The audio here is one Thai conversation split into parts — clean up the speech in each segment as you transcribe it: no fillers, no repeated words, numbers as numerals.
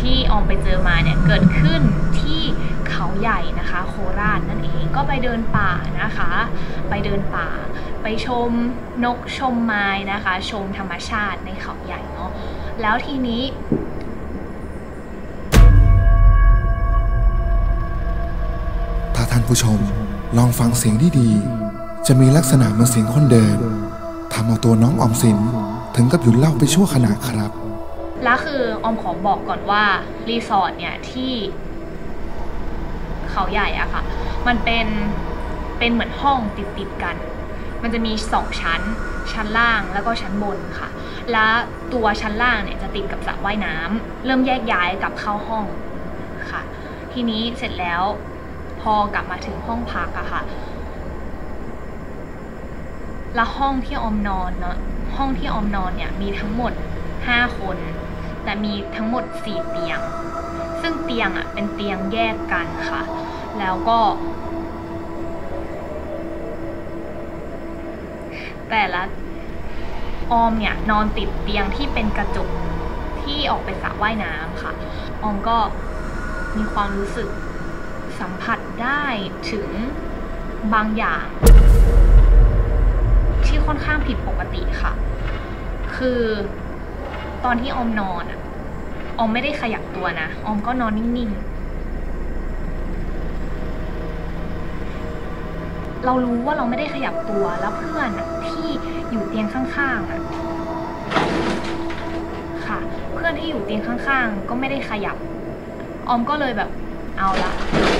ที่ออมไปเจอมาเนี่ยเกิดขึ้นที่เขาใหญ่นะคะโคราชนั่นเองก็ไปเดินป่านะคะไปเดินป่าไปชมนกชมไม้นะคะชมธรรมชาติในเขาใหญ่เนาะแล้วทีนี้ถ้าท่านผู้ชมลองฟังเสียงดีๆจะมีลักษณะเหมือนเสียงคนเดินทำเอาตัวน้องออมสินถึงกับหยุดเล่าไปชั่วขณะครับแล้วคือออมขอบอกก่อนว่ารีสอร์ทเนี่ยที่เขาใหญ่อะค่ะมันเป็นเหมือนห้องติดกันมันจะมี2ชั้นล่างแล้วก็ชั้นบนค่ะและตัวชั้นล่างเนี่ยจะติดกับสระว่ายน้ำเริ่มแยกย้ายกลับเข้าห้องค่ะทีนี้เสร็จแล้วพอกลับมาถึงห้องพักอะค่ะและห้องที่ออมนอนเนาะห้องที่ออมนอนเนี่ยมีทั้งหมด5 คนแต่มีทั้งหมด4 เตียงซึ่งเตียงอะเป็นเตียงแยกกันค่ะแล้วก็แต่ละออมเนี่ยนอนติดเตียงที่เป็นกระจกที่ออกไปสระว่ายน้ำค่ะออมก็มีความรู้สึกสัมผัสได้ถึงบางอย่างที่ค่อนข้างผิดปกติค่ะคือตอนที่ออมนอนอะออมไม่ได้ขยับตัวนะออมก็นอนนิ่งๆเรารู้ว่าเราไม่ได้ขยับตัวแล้วเพื่อนที่อยู่เตียงข้างๆค่ะเพื่อนที่อยู่เตียงข้างๆก็ไม่ได้ขยับออมก็เลยแบบเอาละ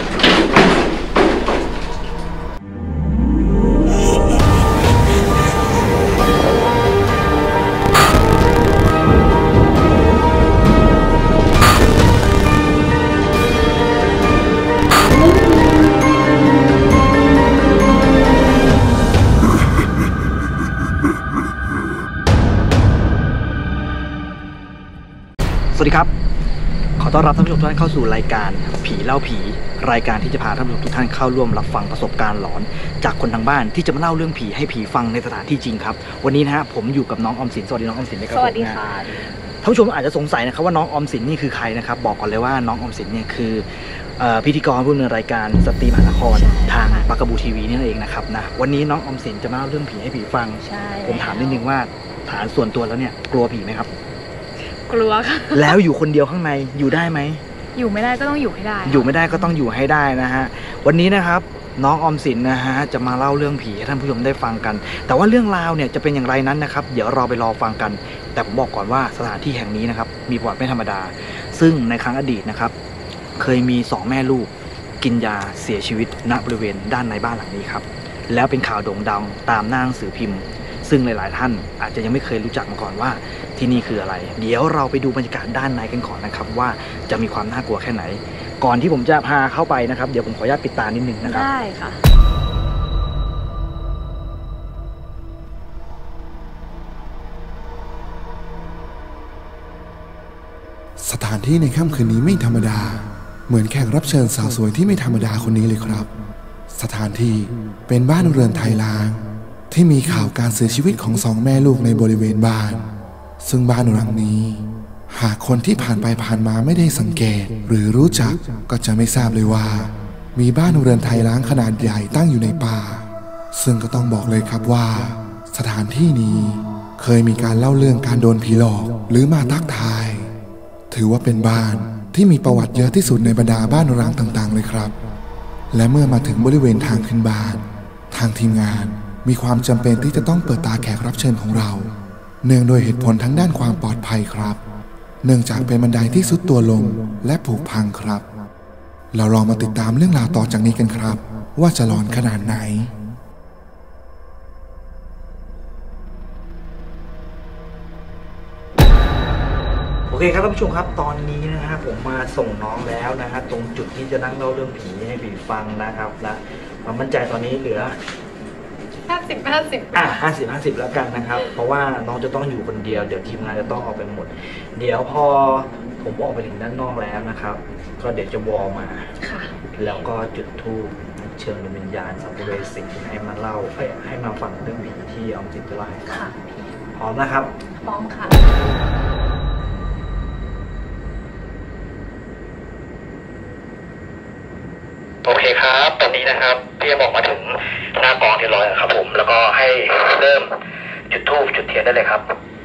สวัสดีครับขอต้อนรับท่านผู้ชมทุกท่านเข้าสู่รายการผีเล่าผีรายการที่จะพาท่านผู้ชมทุกท่านเข้าร่วมรับฟังประสบการณ์หลอนจากคนทางบ้านที่จะมาเล่าเรื่องผีให้ผีฟังในสถานที่จริงครับวันนี้นะฮะผมอยู่กับน้องออมสินสวัสดีน้องออมสินนะครับสวัสดีค่ะท่านผู้ชมอาจจะสงสัยนะครับว่าน้องออมสินนี่คือใครนะครับบอกก่อนเลยว่าน้องออมสินเนี่ยคือพิธีกรผู้ดำเนินรายการสตรีมหานครทางปากกบูทีวีนี่เองนะครับนะวันนี้น้องออมสินจะมาเล่าเรื่องผีให้ผีฟังผมถามนิดนึงว่าฐานส่วนตัวแล้วเนี่ยกลัวผีไหมครับกลัวค่ะแล้วอยู่คนเดียวข้างในอยู่ได้ไหมอยู่ไม่ได้ก็ต้องอยู่ให้ได้อยู่ไม่ได้ก็ต้องอยู่ให้ได้นะฮะวันนี้นะครับน้องออมสินนะฮะจะมาเล่าเรื่องผีให้ท่านผู้ชมได้ฟังกันแต่ว่าเรื่องราวเนี่ยจะเป็นอย่างไรนั้นนะครับเดี๋ยวเราไปรอฟังกันแต่ผมบอกก่อนว่าสถานที่แห่งนี้นะครับมีประวัติไม่ธรรมดาซึ่งในครั้งอดีตนะครับเคยมี2 แม่ลูกกินยาเสียชีวิตณบริเวณด้านในบ้านหลังนี้ครับแล้วเป็นข่าวโด่งดังตามหน้าหนังสือพิมพ์ซึ่งหลายๆท่านอาจจะยังไม่เคยรู้จักมาก่อนว่าที่นี่คืออะไรเดี๋ยวเราไปดูบรรยากาศด้านในกันก่อนนะครับว่าจะมีความน่ากลัวแค่ไหนก่อนที่ผมจะพาเข้าไปนะครับเดี๋ยวผมขออนุญาตปิดตานิดนึงนะครับได้ค่ะสถานที่ในค่ำคืนนี้ไม่ธรรมดาเหมือนแขกรับเชิญสาวสวยที่ไม่ธรรมดาคนนี้เลยครับสถานที่เป็นบ้านเรือนไทยล้างที่มีข่าวการเสียชีวิตของ2 แม่ลูกในบริเวณบ้านซึ่งบ้านหลังนี้หากคนที่ผ่านไปผ่านมาไม่ได้สังเกตหรือรู้จักก็จะไม่ทราบเลยว่ามีบ้านเรือนไทยล้างขนาดใหญ่ตั้งอยู่ในป่าซึ่งก็ต้องบอกเลยครับว่าสถานที่นี้เคยมีการเล่าเรื่องการโดนผีหลอกหรือมาทักทายถือว่าเป็นบ้านที่มีประวัติเยอะที่สุดในบรรดาบ้านร้างต่างๆเลยครับและเมื่อมาถึงบริเวณทางขึ้นบ้านทางทีมงานมีความจำเป็นที่จะต้องเปิดตาแขกรับเชิญของเราเนื่องโดยเหตุผลทั้งด้านความปลอดภัยครับเนื่องจากเป็นบันไดที่ทรุดตัวลงและผุพังครับเราลองมาติดตามเรื่องราวต่อจากนี้กันครับว่าจะหลอนขนาดไหนโอเคครับท่านผู้ชมครับตอนนี้นะฮะผมมาส่งน้องแล้วนะฮะตรงจุดที่จะนั่งเล่าเรื่องผีให้ผีฟังนะครับและความมั่นใจตอนนี้เหลือ 50 50แล้วกันนะครับเพราะว่าน้องจะต้องอยู่คนเดียวเดี๋ยวทีมงานจะต้องออกไปหมดเดี๋ยวพอผมออกไปถึงด้านนอกแล้วนะครับก็เดี๋ยวจะวอลมาแล้วก็จุดธูปเชิญดวงวิญญาณสัมภเวสีให้มาเล่าให้มาฟังเรื่องผีที่ออมสินจะเล่าให้ฟังพร้อมนะครับพร้อมค่ะตอนนี้นะครับพี่จะบอกมาถึงหน้ากองเรียบร้อยแล้วครับผมแล้วก็ให้เริ่มจุดธูปจุดเทียนได้เลยครับ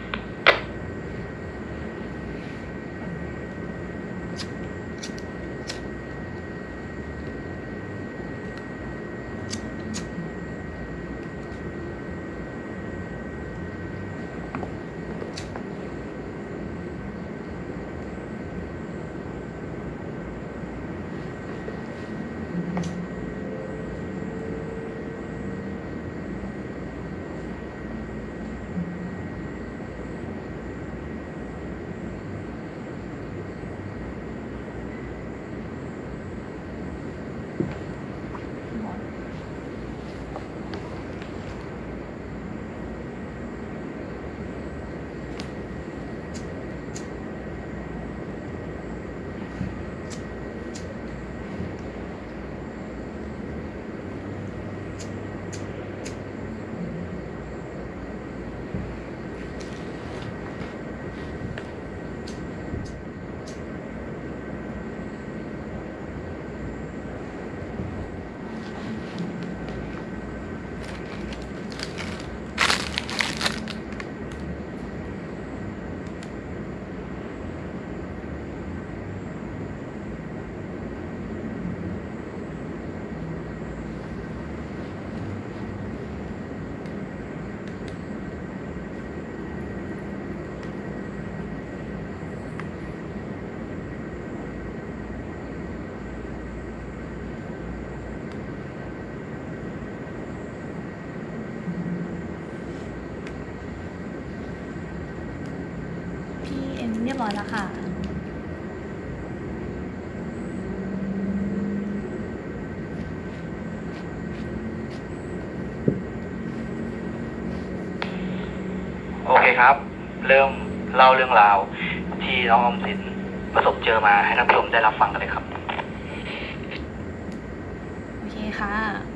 เรียบร้อยแล้วค่ะโอเคครับเริ่มเล่าเรื่องราวที่น้องออมสินประสบเจอมาให้ท่านผู้ชมได้รับฟังกันเลยครับโอเคค่ะ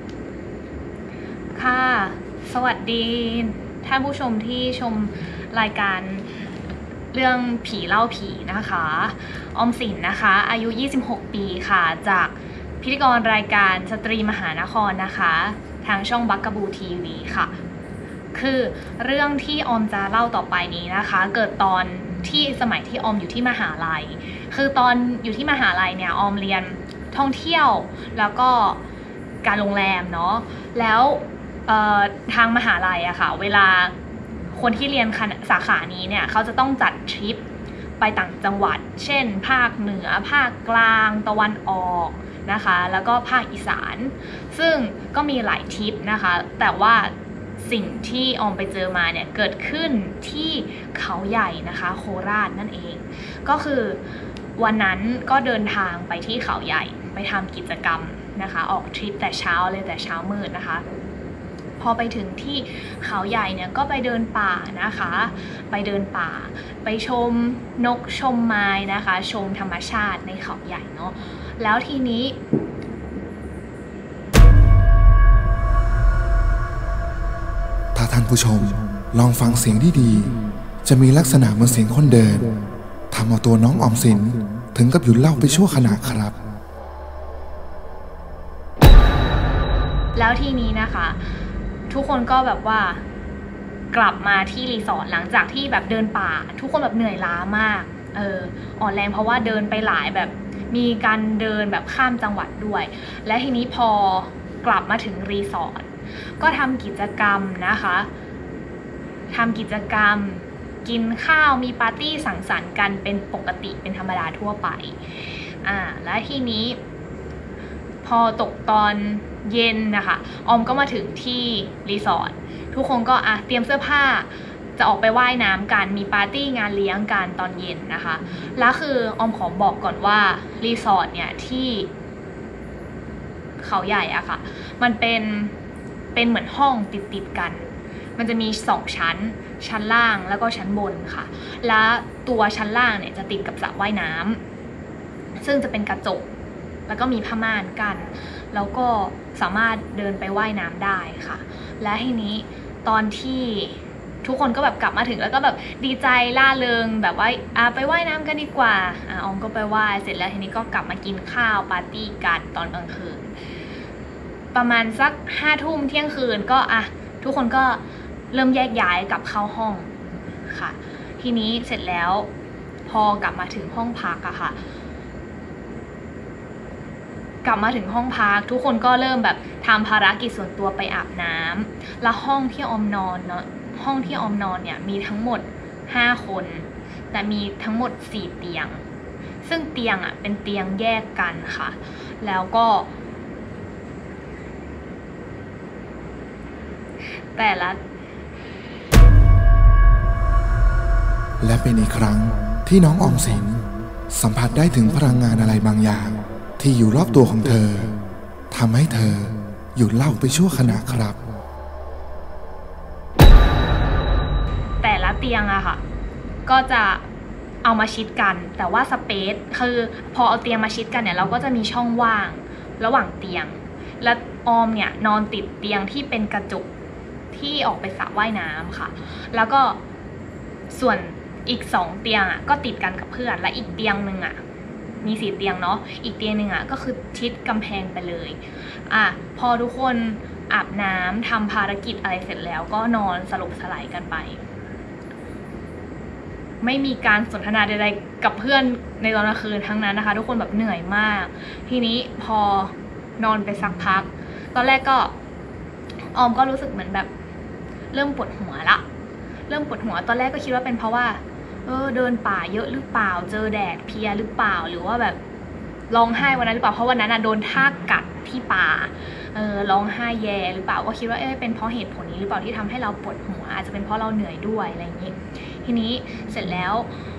สวัสดีท่านผู้ชมที่ชมรายการเรื่องผีเล่าผีนะคะออมสินนะคะอายุ26ปีค่ะจากพิธีกรรายการสตรีมหานครนะคะทางช่องบักกะบูทีวีค่ะคือเรื่องที่ออมจะเล่าต่อไปนี้นะคะเกิดตอนที่สมัยที่ออมอยู่ที่มหาลัยคือตอนอยู่ที่มหาลัยเนี่ยออมเรียนท่องเที่ยวแล้วก็การโรงแรมเนาะแล้วทางมหาลัยอะค่ะเวลาคนที่เรียนสาขานี้เนี่ยเขาจะต้องจัดทริปไปต่างจังหวัดเช่นภาคเหนือภาคกลางตะวันออกนะคะแล้วก็ภาคอีสานซึ่งก็มีหลายทริปนะคะแต่ว่าสิ่งที่ออมไปเจอมาเนี่ยเกิดขึ้นที่เขาใหญ่นะคะโคราชนั่นเองก็คือวันนั้นก็เดินทางไปที่เขาใหญ่ไปทำกิจกรรมนะคะออกทริปแต่เช้าเลยแต่เช้ามืดนะคะพอไปถึงที่เขาใหญ่เนี่ยก็ไปเดินป่านะคะไปเดินป่าไปชมนกชมไม้นะคะชมธรรมชาติในเขาใหญ่เนาะแล้วทีนี้ถ้าท่านผู้ชมลองฟังเสียงดีๆจะมีลักษณะเหมือนเสียงคนเดินทำเอาตัวน้องออมสินถึงกับหยุดเล่าไปชั่วขณะครับแล้วทีนี้นะคะทุกคนก็แบบว่ากลับมาที่รีสอร์ทหลังจากที่แบบเดินป่าทุกคนแบบเหนื่อยล้ามากอ่อนแรงเพราะว่าเดินไปหลายแบบมีการเดินแบบข้ามจังหวัดด้วยและทีนี้พอกลับมาถึงรีสอร์ทก็ทำกิจกรรมนะคะทำกิจกรรมกินข้าวมีปาร์ตี้สังสรรค์กันเป็นปกติเป็นธรรมดาทั่วไปและทีนี้พอตกตอนเย็นนะคะออมก็มาถึงที่รีสอร์ททุกคนก็เตรียมเสื้อผ้าจะออกไปว่ายน้ำกันมีปาร์ตี้งานเลี้ยงกันตอนเย็นนะคะแล้วคือออมขอบอกก่อนว่ารีสอร์ทเนี่ยที่เขาใหญ่อะค่ะมันเป็นเหมือนห้องติดกันมันจะมี2ชั้นล่างแล้วก็ชั้นบนค่ะและตัวชั้นล่างเนี่ยจะติดกับสระว่ายน้ำซึ่งจะเป็นกระจกแล้วก็มีผ้าม่านกันแล้วก็สามารถเดินไปว่ายน้ำได้ค่ะและทีนี้ตอนที่ทุกคนก็แบบกลับมาถึงแล้วก็แบบดีใจล่าเริงแบบว่าไปว่ายน้ำกันดีกว่าออมก็ไปว่ายเสร็จแล้วทีนี้ก็กลับมากินข้าวปาร์ตี้กันตอนกลางคืนประมาณสัก5 ทุ่มเที่ยงคืนก็ทุกคนก็เริ่มแยกย้ายกลับเข้าห้องค่ะทีนี้เสร็จแล้วพอกลับมาถึงห้องพักอะค่ะกลับมาถึงห้องพักทุกคนก็เริ่มแบบทำภารกิจส่วนตัวไปอาบน้ำแล้วห้องที่ออมนอนเนาะห้องที่ออมนอนเนี่ยมีทั้งหมด5 คนแต่มีทั้งหมด4 เตียงซึ่งเตียงอะเป็นเตียงแยกกันค่ะแล้วก็แต่ละและเป็นอีกครั้งที่น้องออมสินสัมผัสได้ถึงพลังงานอะไรบางอย่างที่อยู่รอบตัวของเธอทำให้เธอหยุดเล่าไปชั่วขณะครับแต่ละเตียงอะค่ะก็จะเอามาชิดกันแต่ว่าสเปซคือพอเอาเตียงมาชิดกันเนี่ยเราก็จะมีช่องว่างระหว่างเตียงและออมเนี่ยนอนติดเตียงที่เป็นกระจกที่ออกไปสระว่ายน้ำค่ะแล้วก็ส่วนอีก2 เตียงอะก็ติดกันกับเพื่อนและอีกเตียงหนึ่งอะมี4 เตียงเนาะอีกเตียงหนึ่งอะก็คือชิดกำแพงไปเลยพอทุกคนอาบน้ำทำภารกิจอะไรเสร็จแล้วก็นอนสลบสลายกันไปไม่มีการสนทนาใดๆกับเพื่อนในตอนกลางคืนทั้งนั้นนะคะทุกคนแบบเหนื่อยมากทีนี้พอนอนไปสักพักตอนแรกก็ออมก็รู้สึกเหมือนแบบเริ่มปวดหัวละเริ่มปวดหัวตอนแรกก็คิดว่าเป็นเพราะว่าเดินป่าเยอะหรือเปล่าเจอแดดเพลียหรือเปล่าหรือว่าแบบร้องไห้วันนั้นหรือเปล่าเพราะวันนั้นโดนทากกัดที่ป่าร้องไห้แย่หรือเปล่าก็คิดว่าเป็นเพราะเหตุผลนี้หรือเปล่าที่ทำให้เราปวดหัวอาจจะเป็นเพราะเราเหนื่อยด้วยอะไรอย่างนี้ทีนี้เสร็จแล้ว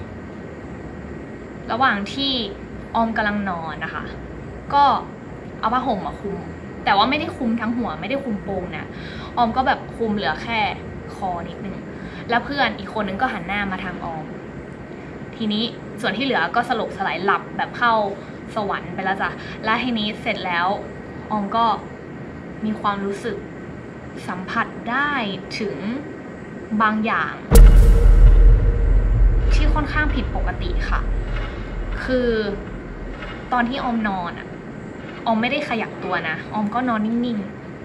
ระหว่างที่ออมกำลังนอนนะคะก็เอาผ้าห่มมาคลุมแต่ว่าไม่ได้คลุมทั้งหัวไม่ได้คลุมโปงนะออมก็แบบคลุมเหลือแค่คอนิดนึงแล้วเพื่อนอีกคนนึงก็หันหน้ามาทางออมทีนี้ส่วนที่เหลือก็สลบสลายหลับแบบเข้าสวรรค์ไปแล้วจ้ะและทีนี้เสร็จแล้วออมก็มีความรู้สึกสัมผัสได้ถึงบางอย่างที่ค่อนข้างผิดปกติค่ะคือตอนที่ออมนอนออมไม่ได้ขยับตัวนะออมก็นอนนิ่ง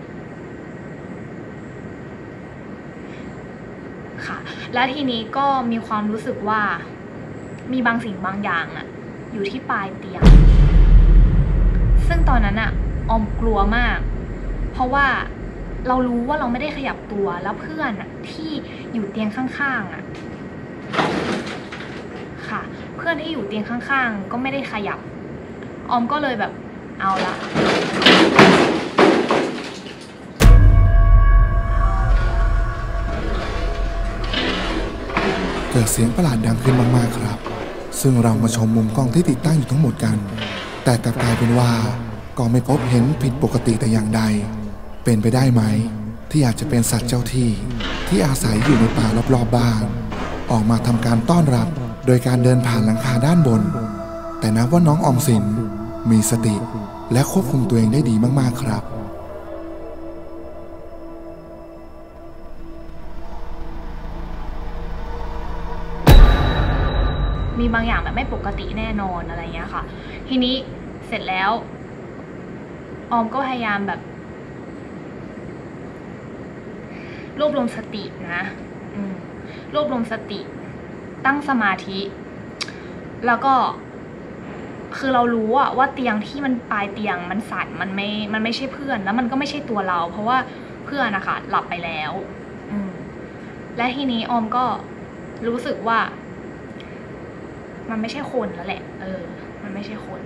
ๆค่ะและทีนี้ก็มีความรู้สึกว่ามีบางสิ่งบางอย่างอยู่ที่ปลายเตียงซึ่งตอนนั้นออมกลัวมากเพราะว่าเรารู้ว่าเราไม่ได้ขยับตัวแล้วเพื่อนที่อยู่เตียงข้างๆค่ะเพื่อนที่อยู่เตียงข้างๆก็ไม่ได้ขยับออมก็เลยแบบเอาละเกิดเสียงประหลาดดังขึ้นมากๆครับซึ่งเรามาชมมุมกล้องที่ติดตั้งอยู่ทั้งหมดกันแต่กลับกลายเป็นว่าก็ไม่พบเห็นผิดปกติแต่อย่างใดเป็นไปได้ไหมที่อาจจะเป็นสัตว์เจ้าที่อาศัยอยู่ในป่ารอบๆบ้านออกมาทำการต้อนรับโดยการเดินผ่านหลังคาด้านบนแต่นับว่าน้องออมสินมีสติและควบคุมตัวเองได้ดีมากๆครับมีบางอย่างแบบไม่ปกติแน่นอนอะไรเงี้ยค่ะทีนี้เสร็จแล้วออมก็พยายามแบบรวบรวมสตินะรวบรวมสติตั้งสมาธิแล้วก็คือเรารู้ว่าเตียงที่มันปลายเตียงมันสั่นมันไม่ใช่เพื่อนแล้วมันก็ไม่ใช่ตัวเราเพราะว่าเพื่อนนะคะหลับไปแล้วและทีนี้ออมก็รู้สึกว่ามันไม่ใช่คนแล้วแหละมันไม่ใช่คน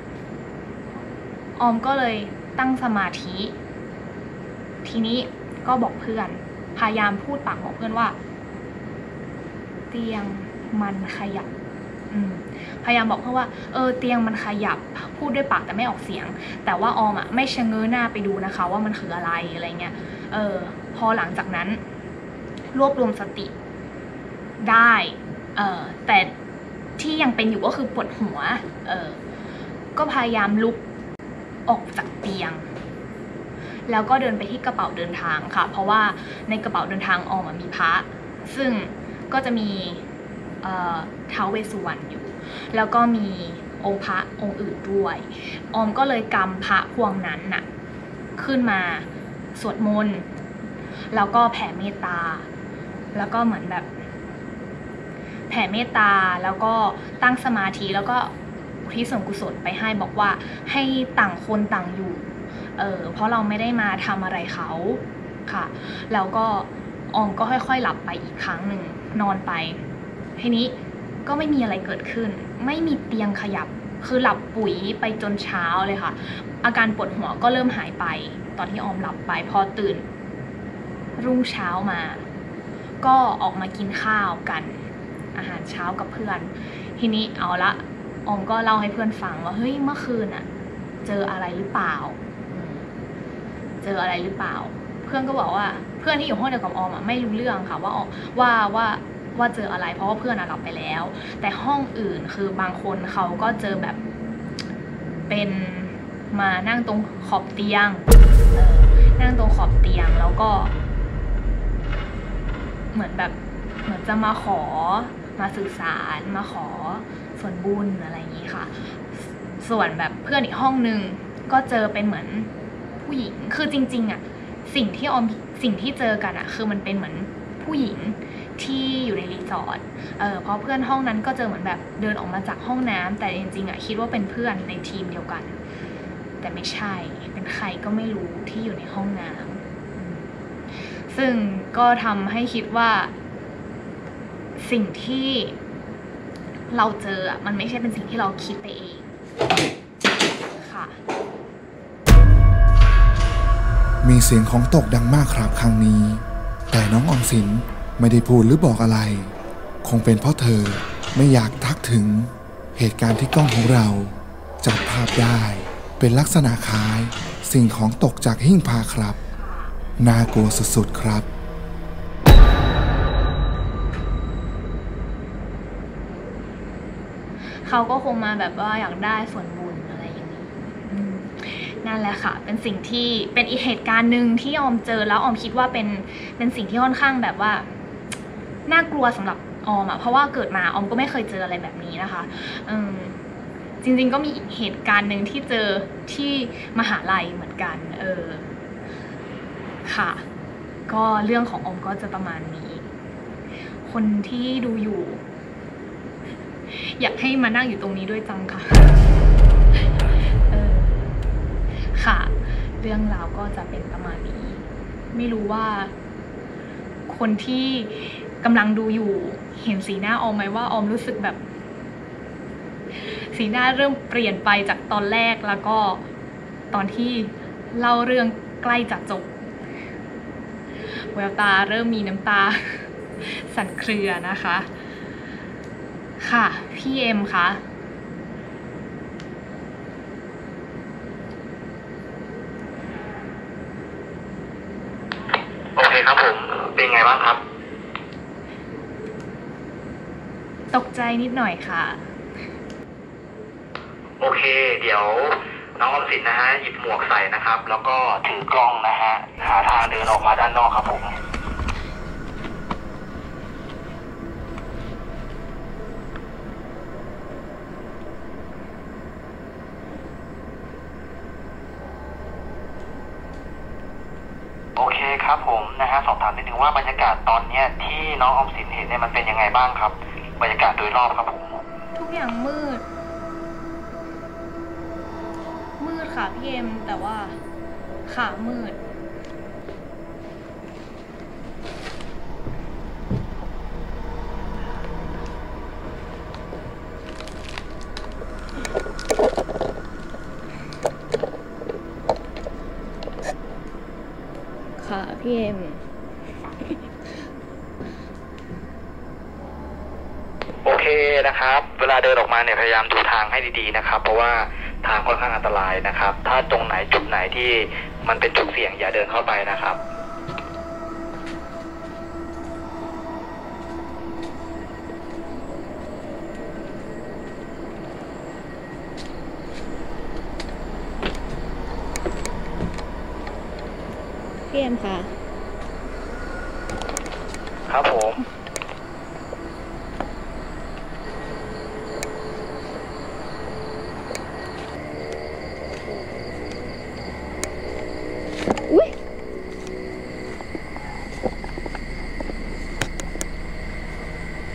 ออมก็เลยตั้งสมาธิทีนี้ก็บอกเพื่อนพยายามพูดปากบอกเพื่อนว่าเตียงมันขยับพยายามบอกเพื่อนว่าเตียงมันขยับพูดด้วยปากแต่ไม่ออกเสียงแต่ว่าออมไม่ชะเง้อหน้าไปดูนะคะว่ามันคืออะไรอะไรเงี้ยพอหลังจากนั้นรวบรวมสติได้แต่ที่ยังเป็นอยู่ก็คือปวดหัวก็พยายามลุกออกจากเตียงแล้วก็เดินไปที่กระเป๋าเดินทางค่ะเพราะว่าในกระเป๋าเดินทางออมมีพระซึ่งก็จะมีท้าวเวสสุวรรณอยู่แล้วก็มีองค์พระองค์อื่นด้วยออมก็เลยกำพระพวงนั้นขึ้นมาสวดมนต์แล้วก็แผ่เมตตาแล้วก็เหมือนแบบแผ่เมตตาแล้วก็ตั้งสมาธิแล้วก็อุทิศส่วนกุศลไปให้บอกว่าให้ต่างคนต่างอยู่เพราะเราไม่ได้มาทำอะไรเขาค่ะแล้วก็ออมก็ค่อยๆหลับไปอีกครั้งหนึ่งนอนไปทีนี้ก็ไม่มีอะไรเกิดขึ้นไม่มีเตียงขยับคือหลับปุ๋ยไปจนเช้าเลยค่ะอาการปวดหัวก็เริ่มหายไปตอนที่ออมหลับไปพอตื่นรุ่งเช้ามาก็ออกมากินข้าวกันอาหารเช้ากับเพื่อนทีนี้เอาละออมก็เล่าให้เพื่อนฟังว่าเฮ้ยเมื่อคืนอะเจออะไรหรือเปล่าเจออะไรหรือเปล่าเพื่อนก็บอกว่าเพื่อนที่อยู่ห้องเดียวกับออมอะไม่รู้เรื่องค่ะว่าเจออะไรเพราะว่าเพื่อนหลับไปแล้วแต่ห้องอื่นคือบางคนเขาก็เจอแบบเป็นมานั่งตรงขอบเตียงนั่งตรงขอบเตียงแล้วก็เหมือนจะมาขอมาสื่อสารมาขอส่วนบุญอะไรอย่างนี้ค่ะส่วนแบบเพื่อนอีกห้องนึงก็เจอเป็นเหมือนผู้หญิงคือจริงๆอ่ะสิ่งที่เจอกันอ่ะคือมันเป็นเหมือนผู้หญิงที่อยู่ในรีสอร์ทเพราะเพื่อนห้องนั้นก็เจอเหมือนแบบเดินออกมาจากห้องน้ำแต่จริงๆอ่ะคิดว่าเป็นเพื่อนในทีมเดียวกันแต่ไม่ใช่เป็นใครก็ไม่รู้ที่อยู่ในห้องน้ำซึ่งก็ทำให้คิดว่าสิ่งที่เราเจออ่ะมันไม่ใช่เป็นสิ่งที่เราคิดไปเองค่ะมีเสียงของตกดังมากครับครั้งนี้แต่น้องออมสินไม่ได้พูดหรือบอกอะไรคงเป็นเพราะเธอไม่อยากทักถึงเหตุการณ์ที่กล้องของเราจับภาพได้เป็นลักษณะคล้ายสิ่งของตกจากหิ้งพระครับน่ากลัวสุดๆครับเขาก็คงมาแบบว่าอยากได้ส่วนบุญอะไรอย่างนี้นั่นแหละค่ะเป็นสิ่งที่เป็นอีกเหตุการณ์หนึ่งที่ออมเจอแล้วออมคิดว่าเป็นสิ่งที่ค่อนข้างแบบว่าน่ากลัวสำหรับออมอ่ะเพราะว่าเกิดมาออมก็ไม่เคยเจออะไรแบบนี้นะคะจริงๆก็มีอีกเหตุการณ์หนึ่งที่เจอที่มหาลัยเหมือนกันค่ะก็เรื่องของออมก็จะประมาณนี้คนที่ดูอยู่อยากให้มานั่งอยู่ตรงนี้ด้วยจังค่ะค่ะเรื่องราวก็จะเป็นประมาณนี้ไม่รู้ว่าคนที่กำลังดูอยู่เห็นสีหน้าออมไหมว่าออมรู้สึกแบบสีหน้าเริ่มเปลี่ยนไปจากตอนแรกแล้วก็ตอนที่เล่าเรื่องใกล้จะจบแววตาเริ่มมีน้ำตาสั่นเครือนะคะค่ะพี่เอ็มคะโอเคครับผมเป็นไงบ้างครับตกใจนิดหน่อยค่ะโอเคเดี๋ยวน้องออมสินนะฮะหยิบหมวกใส่นะครับแล้วก็ถือกล้องนะฮะหาทางเดินออกมาด้านนอกครับผมโอเคครับผมนะฮะสอบถามนิดนึงว่าบรรยากาศตอนนี้ที่น้องออมสินเห็นเนี่ยมันเป็นยังไงบ้างครับบรรยากาศโดยรอบครับผมทุกอย่างมืดค่ะพี่เอ็มแต่ว่าขามืดค่ะพี่เอ็มโอเคนะครับเวลาเดินออกมาเนี่ยพยายามดูทางให้ดีๆนะครับเพราะว่าทางค่อนข้างอันตรายนะครับถ้าตรงไหนจุดไหนที่มันเป็นจุดเสี่ยงอย่าเดินเข้าไปนะครับพี่เอ็มค่ะครับผม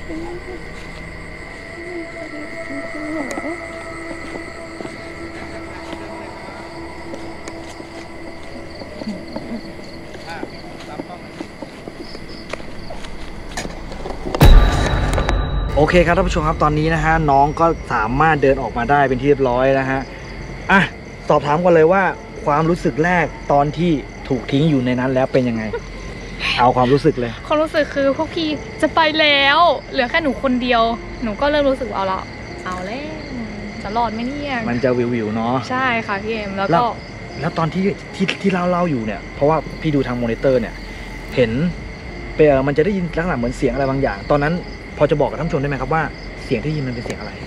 โอเคครับท่านผู้ชมครับตอนนี้นะฮะน้องก็สามารถเดินออกมาได้เป็นที่เรียบร้อยนะฮะอ่ะสอบถามกันเลยว่าความรู้สึกแรกตอนที่ถูกทิ้งอยู่ในนั้นแล้วเป็นยังไง เอาความรู้สึกเลยความรู้สึกคือพวกพี่จะไปแล้วเหลือแค่หนูคนเดียวหนูก็เริ่มรู้สึกเอาแล้วจะรอดไหมเนี่ยมันจะวิวๆเนาะใช่ค่ะพี่เอ็มแล้วตอนที่เล่าอยู่เนี่ยเพราะว่าพี่ดูทางมอนิเตอร์เนี่ยเห็นมันจะได้ยินลักษณะเหมือนเสียงอะไรบางอย่างตอนนั้นพอจะบอกกับท่านผู้ชมได้ไหมครับว่าเสียงที่ยินมันเป็นเสียงอะไร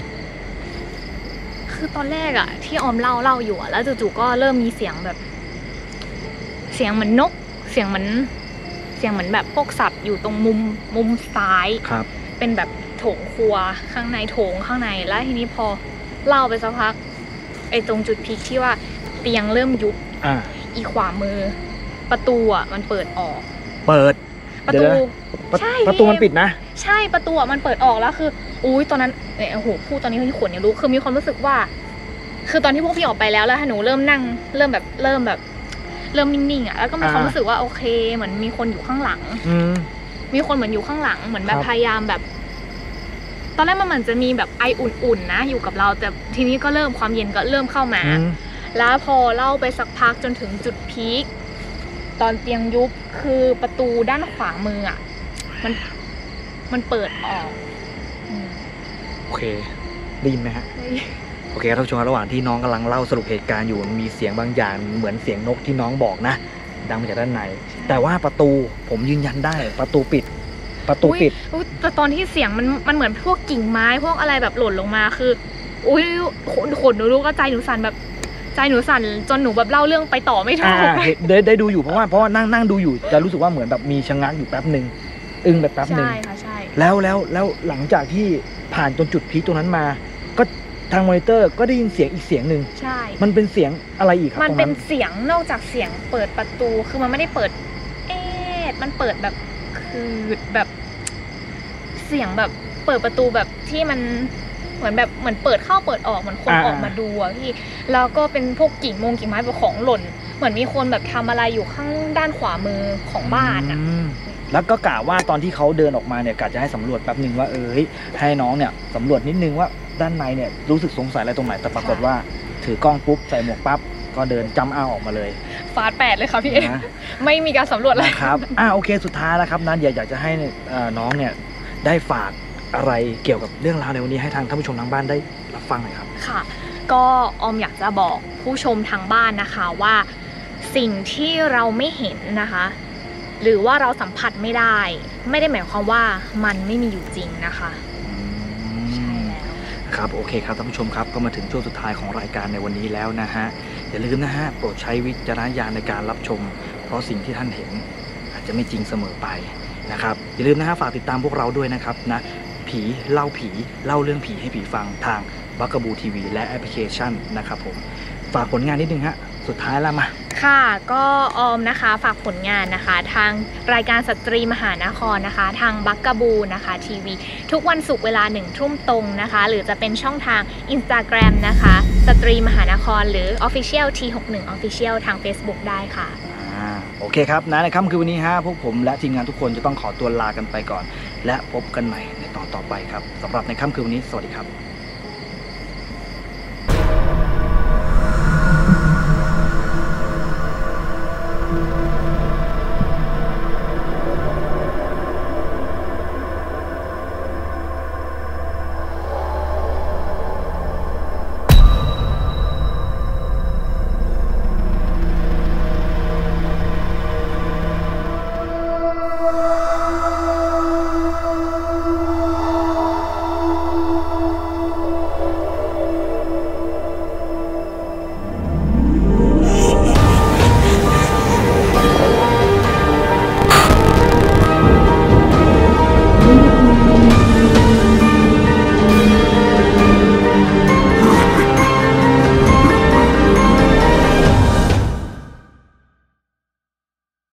คือตอนแรกอะที่ออมเล่าอยู่อะแล้วจู่ๆก็เริ่มมีเสียงแบบเสียงเหมือนนกเสียงเหมือนแบบพวกสัตว์อยู่ตรงมุมซ้ายครับเป็นแบบโถงครัวข้างในโถงข้างในแล้วทีนี้พอเล่าไปสักพักไอ้ตรงจุดพีคที่ว่าเตียงเริ่มยุบอีขวามือประตูอะมันเปิดออกประตูใช่ประตูมันปิดนะใช่ประตูมันเปิดออกแล้วคืออุ้ยตอนนั้นโอ้โหพูดตอนนี้ที่ขนยังรู้คือมีความรู้สึกว่าคือตอนที่พวกพี่ออกไปแล้วหนูเริ่มนั่งเริ่มนิ่งๆอ่ะแล้วก็มีความรู้สึกว่าโอเคเหมือนมีคนอยู่ข้างหลังมีคนเหมือนอยู่ข้างหลังเหมือนแบบพยายามแบบตอนแรกมันเหมือนจะมีแบบไออุ่นๆนะอยู่กับเราแต่ทีนี้ก็เริ่มความเย็นก็เริ่มเข้ามาแล้วพอเล่าไปสักพักจนถึงจุดพีคตอนเตียงยุบคือประตูด้านขวามืออ่ะมันเปิดออกโอเคได้ยินไหมฮะโอเคท่านผู้ชมระหว่างที่น้องกำลังเล่าสรุปเหตุการณ์อยู่มันมีเสียงบางอย่างเหมือนเสียงนกที่น้องบอกนะดังมาจากด้านในแต่ว่าประตูผมยืนยันได้ประตูปิดแต่ตอนที่เสียงมันเหมือนพวกกิ่งไม้พวกอะไรแบบหล่นลงมาคืออุ้ยขนหนูรู้ก็ใจหนูสั่นแบบใจหนูสั่นจนหนูแบบเล่าเรื่องไปต่อไม่ถูกได้ดูอยู่เพราะว่านั่งดูอยู่จะรู้สึกว่าเหมือนแบบมีชะงักอยู่แป๊บหนึ่งอึ้งแบบแป๊บหนึ่งใช่ค่ะใช่แล้วหลังจากที่ผ่านจนจุดพีคตรงนั้นมาก็ทางมอนิเตอร์ก็ได้ยินเสียงอีกเสียงหนึ่งใช่มันเป็นเสียงอะไรอีกครับมันเป็นเสียงนอกจากเสียงเปิดประตูคือมันไม่ได้เปิดมันเปิดแบบคือแบบเสียงแบบเปิดประตูแบบที่มันเหมือนเปิดเข้าเปิดออกเหมือนคนออกมาดูอะพี่แล้วก็เป็นพวกกิ่งไม้แบบของหล่นเหมือนมีคนแบบทำอะไรอยู่ข้างด้านขวามือของบ้านอะแล้วก็กะว่าตอนที่เขาเดินออกมาเนี่ยกะจะให้สำรวจแป๊บนึงว่าให้น้องเนี่ยสำรวจนิดนึงว่าด้านในเนี่ยรู้สึกสงสัยอะไรตรงไหนแต่ปรากฏว่าถือกล้องปุ๊บใส่หมวกปั๊บก็เดินจำอ้าวออกมาเลยฟาด8เลยค่ะพี่เอไม่มีการสำรวจเลยครับโอเคสุดท้ายแล้วครับนั้นอยากจะให้น้องเนี่ยได้ฝากอะไรเกี่ยวกับเรื่องราวในวันนี้ให้ทางท่านผู้ชมทางบ้านได้รับฟังหน่อยครับค่ะก็ออมอยากจะบอกผู้ชมทางบ้านนะคะว่าสิ่งที่เราไม่เห็นนะคะหรือว่าเราสัมผัสไม่ได้หมายความว่ามันไม่มีอยู่จริงนะคะใช่แล้วครับโอเคครับท่านผู้ชมครับก็มาถึงช่วงสุดท้ายของรายการในวันนี้แล้วนะฮะอย่าลืมนะฮะโปรดใช้วิจารณญาณในการรับชมเพราะสิ่งที่ท่านเห็นอาจจะไม่จริงเสมอไปนะครับอย่าลืมนะฮะฝากติดตามพวกเราด้วยนะครับนะผีเล่าเรื่องผีให้ผีฟังทางบักกะบูทีวีและแอปพลิเคชันนะครับผมฝากผลงานนิดนึงฮะสุดท้ายแล้วมาค่ะก็ออมนะคะฝากผลงานนะคะทางรายการสตรีมหานครนะคะทางบักกะบูนะคะทีวีทุกวันศุกร์เวลา1 ทุ่มตรงนะคะหรือจะเป็นช่องทาง Instagram นะคะสตรีมหานครหรือ Official T61 Official ทาง Facebook ได้ค่ะโอเคครับในค่ำคืนวันนี้ฮะพวกผมและทีมงานทุกคนจะต้องขอตัวลากันไปก่อนและพบกันใหม่ในตอนต่อไปครับสำหรับในค่ำคืนวันนี้สวัสดีครับ